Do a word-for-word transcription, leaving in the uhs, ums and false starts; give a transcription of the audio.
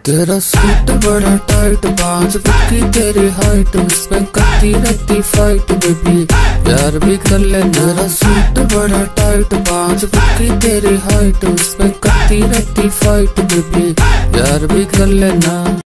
तेरा सूट बड़ा टाइट, पाँच फुट की तेरी हाइट, उसमें करती रहती फाइट बेबी, प्यार भी कर ले। तेरा सूट बड़ा टाइट, पाँच फुट की तेरी हाइट, उसमें करती रहती फाइट बेबी, प्यार भी कर लेना।